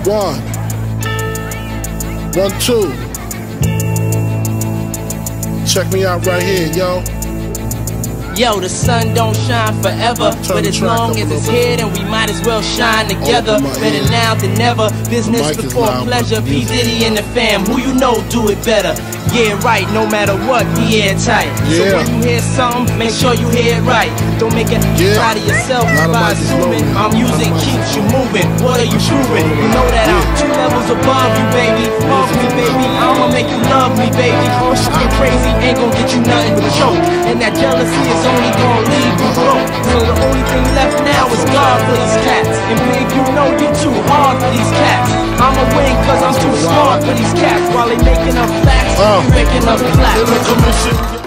1, 2. Check me out right here, yo. Yo, the sun don't shine forever, but as long as it's here, then we might as well shine together. Better now than never, business before pleasure. P. Diddy and the fam, who you know do it better. Yeah, right, no matter what, be airtight. So when you hear something, make sure you hear it right. Don't make it out of yourself by assuming my music keeps you moving. What are you proving? You know that I'm 2 levels above you, baby. Love me, baby, I'ma make you love me, baby. Pushing crazy ain't gon' get you nothing but choke. And that jealousy is only gon' leave you broke. So the only thing left now is God for these cats. And big, you know you too hard for these cats. I'ma win cause I'm too smart for these cats. While they making up facts, you making up plaques.